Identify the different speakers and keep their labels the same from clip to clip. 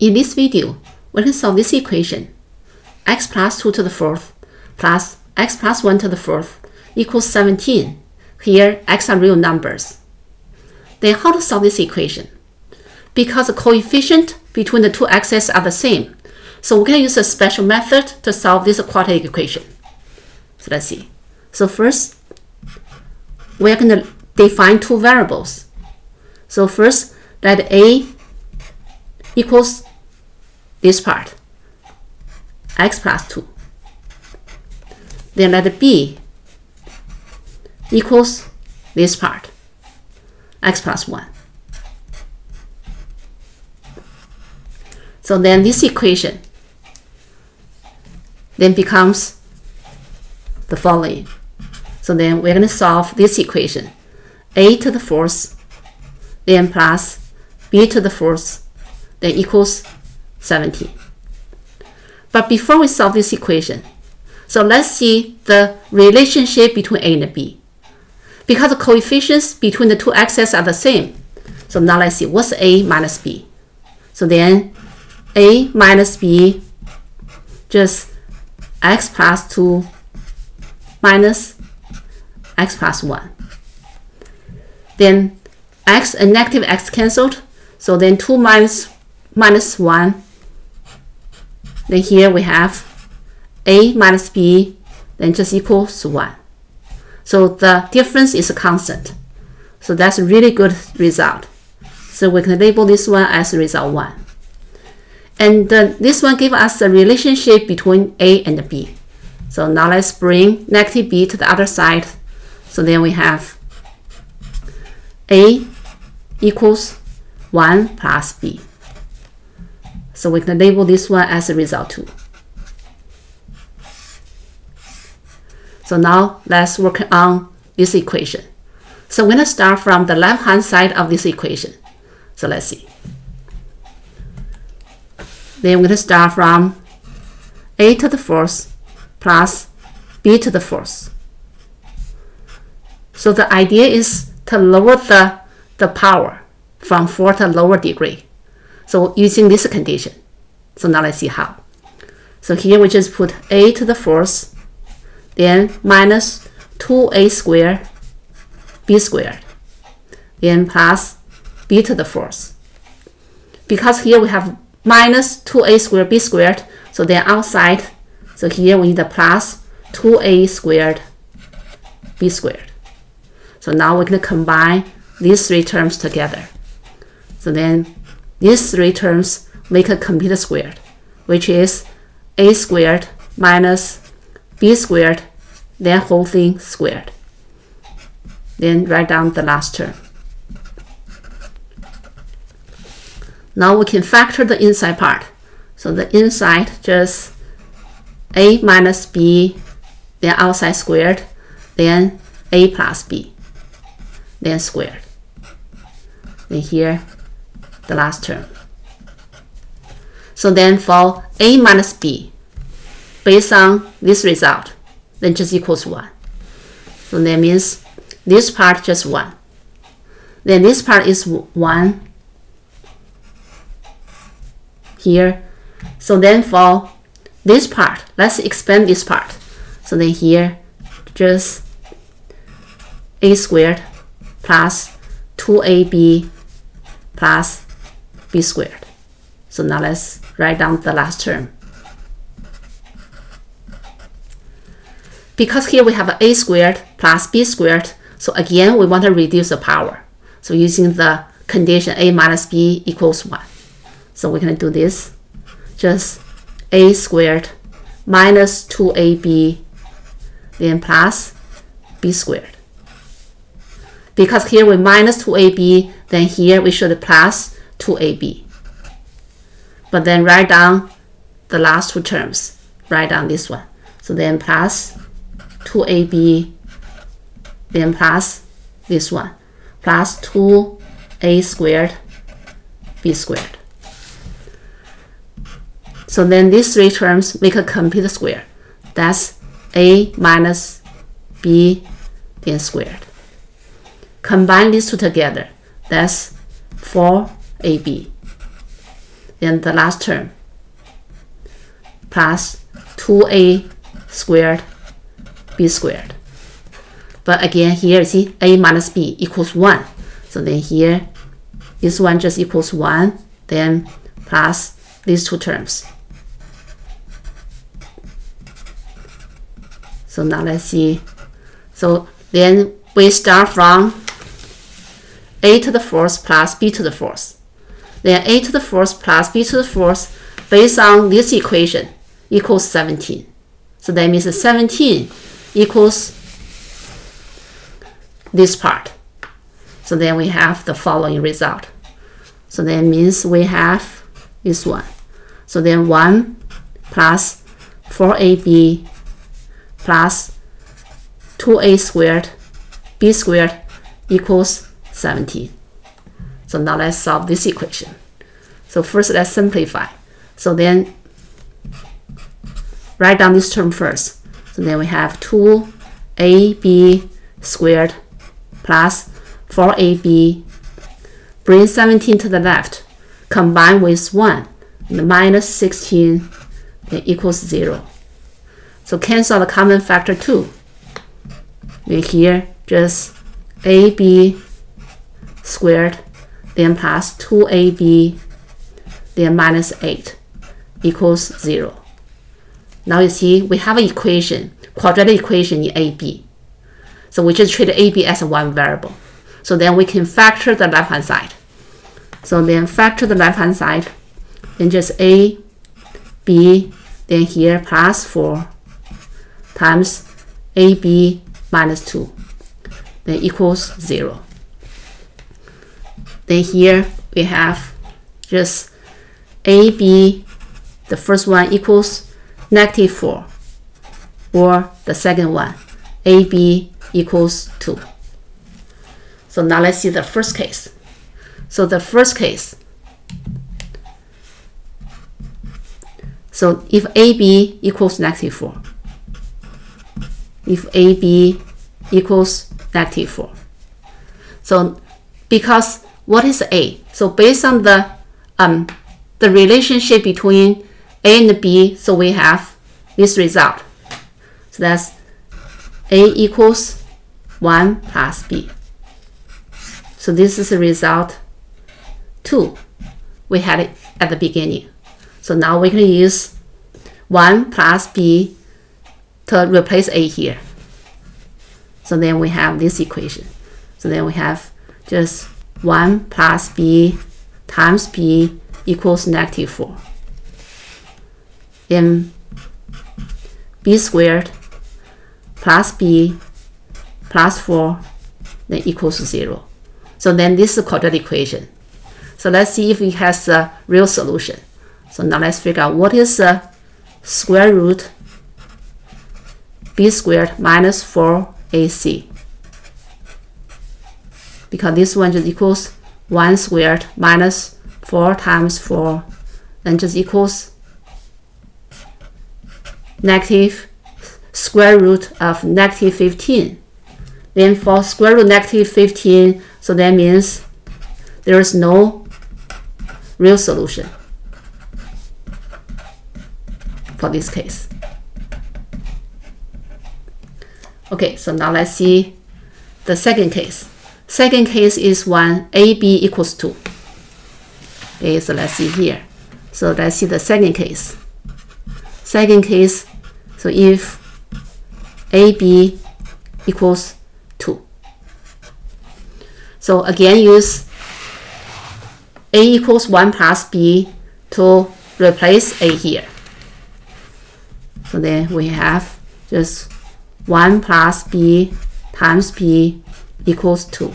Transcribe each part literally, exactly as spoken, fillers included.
Speaker 1: In this video, we can solve this equation. X plus two to the fourth plus x plus one to the fourth equals seventeen. Here, x are real numbers. Then how to solve this equation? Because the coefficient between the two x's are the same, so we can use a special method to solve this quadratic equation. So let's see. So first, we're going to define two variables. So first, let a equals this part, x plus two. Then let b equals this part, x plus one. So then this equation then becomes the following. So then we're going to solve this equation. A to the fourth, then plus b to the fourth, then equals seventeen. But before we solve this equation, so let's see the relationship between a and b. Because the coefficients between the two x's are the same, so now let's see what's a minus b. So then a minus b, just x plus two minus x plus one. Then x and negative x cancelled, so then two minus minus one. Then here we have a minus b, then just equals one. So the difference is a constant. So that's a really good result. So we can label this one as result one. And uh, this one gives us the relationship between a and b. So now let's bring negative b to the other side. So then we have a equals one plus b. So we can label this one as a result two. So now let's work on this equation. So we're going to start from the left hand side of this equation. So let's see. Then we're going to start from a to the fourth plus b to the fourth. So the idea is to lower the, the power from four to lower degree. So using this condition. So now let's see how. So here we just put a to the fourth, then minus two a squared b squared, then plus b to the fourth. Because here we have minus two a squared b squared, so then outside, so here we need the plus two a squared b squared. So now we're going to combine these three terms together. So then these three terms make a complete squared, which is a squared minus b squared, then whole thing squared. Then write down the last term. Now we can factor the inside part. So the inside just a minus b, then outside squared, then a plus b, then squared. Then here, the last term. So then for a minus b, based on this result, then just equals one. So that means this part just one. Then this part is one here. So then for this part, let's expand this part. So then here, just a squared plus two a b plus b squared. So now let's write down the last term. Because here we have a squared plus b squared, so again we want to reduce the power. So using the condition a minus b equals one. So we're going to do this. Just a squared minus two a b, then plus b squared. Because here we minus two a b, then here we should plus two a b. But then write down the last two terms. Write down this one. So then plus two a b, then plus this one, plus two a squared b squared. So then these three terms make a complete square. That's a minus b, then squared. Combine these two together. That's four a b. then the last term plus two a squared b squared. But again, here you see a minus b equals one. So then here, this one just equals one, then plus these two terms. So now let's see. So then we start from a to the fourth plus b to the fourth. Then a to the fourth plus b to the fourth, based on this equation, equals seventeen. So that means seventeen equals this part. So then we have the following result. So that means we have this one. So then one plus four a b plus two a squared b squared equals seventeen. So now let's solve this equation. So first let's simplify. So then write down this term first. So then we have two a b squared plus four a b, bring seventeen to the left, combine with one, and minus sixteen, then equals zero. So cancel the common factor two. Then here just ab squared, then plus two a b, then minus eight equals zero. Now you see we have an equation, quadratic equation in A B. So we just treat A B as one variable. So then we can factor the left hand side. So then factor the left hand side, then just A, B, then here plus four times A B minus two, then equals zero. Then here we have just A B, the first one equals negative four, or the second one, A B equals two. So now let's see the first case. So the first case, so if A B equals negative four, if A B equals negative four, so because what is A? So based on the um the relationship between A and B, so we have this result. So that's A equals one plus B. So this is the result two we had it at the beginning. So now we can use one plus B to replace A here. So then we have this equation. So then we have just one plus B times B equals negative four. Then B squared plus B plus four, then equals zero. So then this is a quadratic equation. So let's see if it has a real solution. So now let's figure out what is the square root B squared minus four A C. Because this one just equals one squared minus four times four, then just equals negative square root of negative fifteen. Then for square root negative fifteen, so that means there is no real solution for this case. Okay, so now let's see the second case. Second case is when A B equals two. Okay, so let's see here. So let's see the second case. Second case, so if A B equals two. So again, use A equals one plus B to replace A here. So then we have just one plus B times B equals two.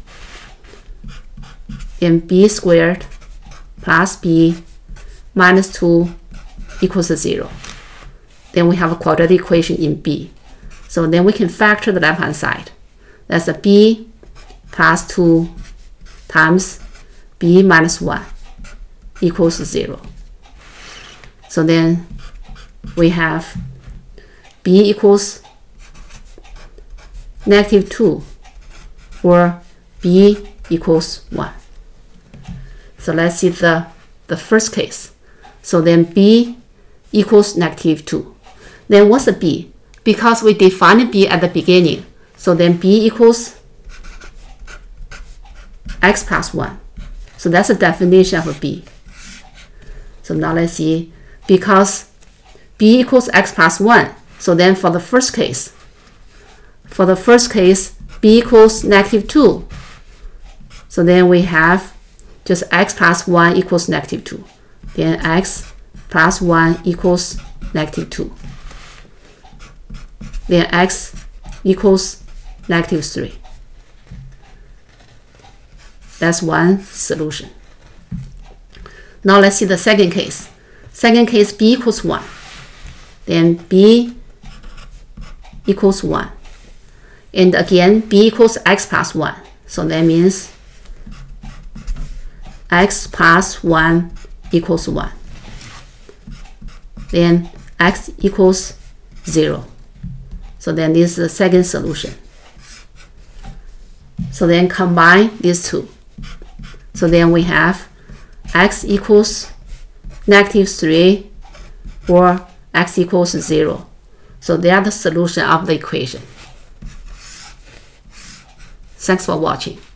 Speaker 1: And B squared plus B minus two equals zero. Then we have a quadratic equation in B. So then we can factor the left-hand side. That's a B plus two times B minus one equals zero. So then we have B equals negative two, or B equals one. So let's see the, the first case. So then b equals negative two. Then what's the b? Because we defined b at the beginning, so then b equals x plus one. So that's the definition of b. So now let's see, because b equals x plus one, so then for the first case, for the first case, b equals negative two. So then we have just x plus one equals negative two. Then x plus one equals negative two. Then x equals negative three. That's one solution. Now let's see the second case. Second case, b equals one. Then b equals one. And again, b equals x plus one. So that means x plus one equals one. Then x equals zero. So then this is the second solution. So then combine these two. So then we have x equals negative three or x equals zero. So they are the solution of the equation. Thanks for watching.